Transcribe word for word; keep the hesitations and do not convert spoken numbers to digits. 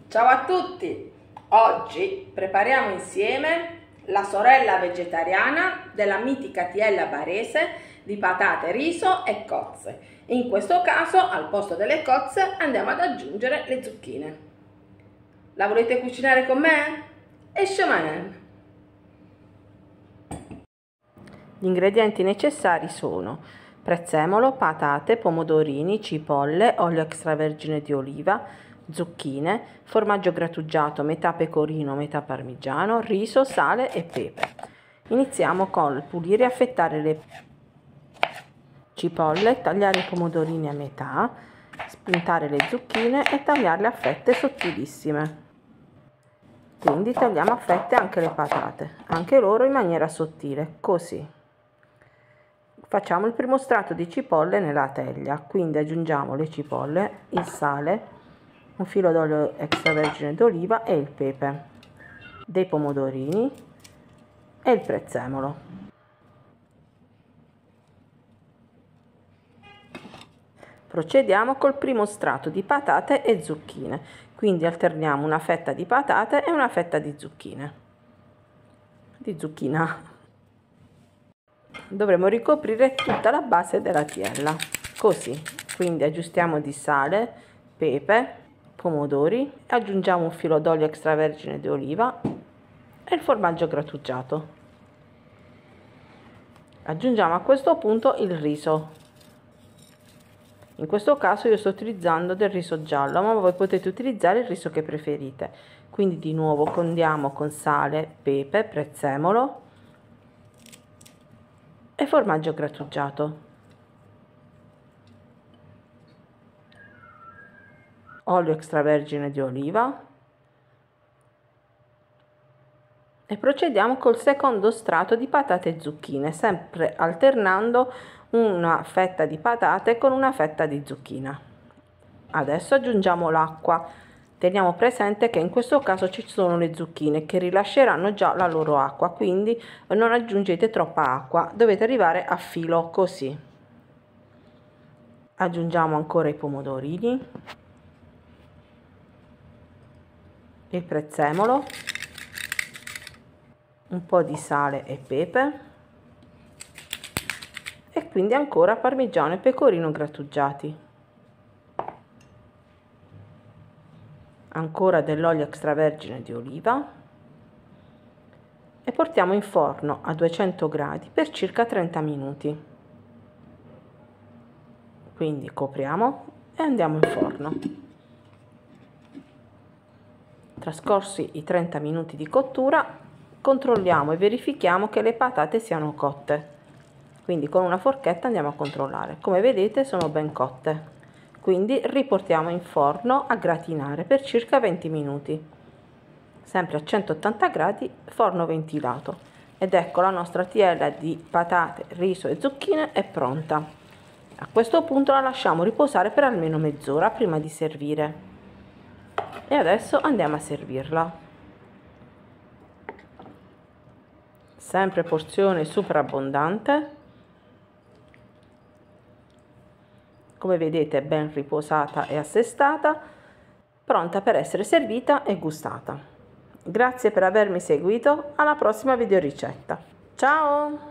Ciao a tutti! Oggi prepariamo insieme la sorella vegetariana della mitica tiella barese di patate, riso e cozze. In questo caso, al posto delle cozze, andiamo ad aggiungere le zucchine. La volete cucinare con me? E shamanen! Gli ingredienti necessari sono prezzemolo, patate, pomodorini, cipolle, olio extravergine di oliva, zucchine, formaggio grattugiato metà pecorino, metà parmigiano, riso, sale e pepe. Iniziamo col pulire e affettare le cipolle, tagliare i pomodorini a metà, spuntare le zucchine e tagliarle a fette sottilissime. Quindi tagliamo a fette anche le patate, anche loro in maniera sottile, così. Facciamo il primo strato di cipolle nella teglia, quindi aggiungiamo le cipolle, il sale, un filo d'olio extravergine d'oliva e il pepe, dei pomodorini e il prezzemolo. Procediamo col primo strato di patate e zucchine, quindi alterniamo una fetta di patate e una fetta di zucchine, di zucchina. Dovremo ricoprire tutta la base della tiella, così. Quindi aggiustiamo di sale, pepe, pomodori, aggiungiamo un filo d'olio extravergine di oliva e il formaggio grattugiato. Aggiungiamo a questo punto il riso. In questo caso io sto utilizzando del riso giallo, ma voi potete utilizzare il riso che preferite. Quindi di nuovo condiamo con sale, pepe, prezzemolo e formaggio grattugiato. Olio extravergine di oliva e procediamo col secondo strato di patate e zucchine, sempre alternando una fetta di patate con una fetta di zucchina. Adesso aggiungiamo l'acqua. Teniamo presente che in questo caso ci sono le zucchine che rilasceranno già la loro acqua, quindi non aggiungete troppa acqua, dovete arrivare a filo così. Aggiungiamo ancora i pomodorini, il prezzemolo, un po' di sale e pepe e quindi ancora parmigiano e pecorino grattugiati, ancora dell'olio extravergine di oliva e portiamo in forno a duecento gradi per circa trenta minuti. Quindi copriamo e andiamo in forno. Trascorsi i trenta minuti di cottura, controlliamo e verifichiamo che le patate siano cotte. Quindi con una forchetta andiamo a controllare. Come vedete sono ben cotte. Quindi riportiamo in forno a gratinare per circa venti minuti. Sempre a centottanta gradi, forno ventilato. Ed ecco, la nostra tiella di patate, riso e zucchine è pronta. A questo punto la lasciamo riposare per almeno mezz'ora prima di servire. E adesso andiamo a servirla. Sempre porzione super abbondante. Come vedete è ben riposata e assestata, pronta per essere servita e gustata. Grazie per avermi seguito, alla prossima videoricetta. Ciao!